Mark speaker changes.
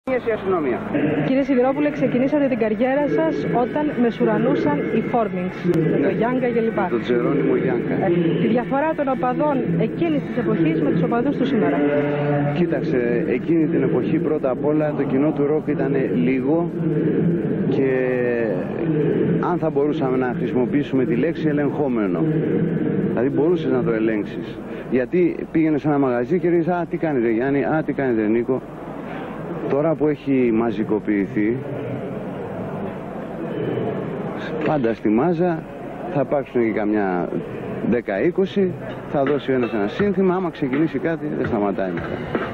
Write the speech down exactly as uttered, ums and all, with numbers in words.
Speaker 1: Η αστυνομία.
Speaker 2: Κύριε Σιδηρόπουλε, ξεκινήσατε την καριέρα σας όταν μεσουρανούσαν οι Φόρμινγκς, με το Γιάνγκα κλπ.
Speaker 1: Το Τζερόνιμο Γιάνγκα.
Speaker 2: Ε, τη διαφορά των οπαδών εκείνης της εποχής με τους οπαδούς του σήμερα.
Speaker 1: Κοίταξε, εκείνη την εποχή πρώτα απ' όλα το κοινό του ροκ ήταν λίγο και αν θα μπορούσαμε να χρησιμοποιήσουμε τη λέξη ελεγχόμενο. Δηλαδή μπορούσες να το ελέγξεις. Γιατί πήγαινε σε ένα μαγαζί και λες, α, τι κάνετε Γιάννη, α, τι κάνετε Νίκο. Τώρα που έχει μαζικοποιηθεί, πάντα στη μάζα θα υπάρξουν και καμιά δέκα είκοσι, θα δώσει ο ένας ένα σύνθημα, άμα ξεκινήσει κάτι δεν σταματάει μετά.